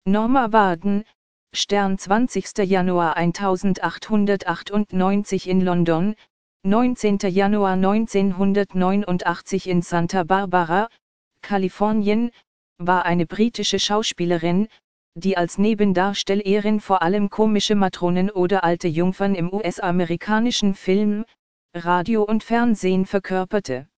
Norma Warden, Stern 20. Januar 1898 in London, 19. Januar 1989 in Santa Barbara, Kalifornien, war eine britische Schauspielerin, die als Nebendarstellerin vor allem komische Matronen oder alte Jungfern im US-amerikanischen Film, Radio und Fernsehen verkörperte.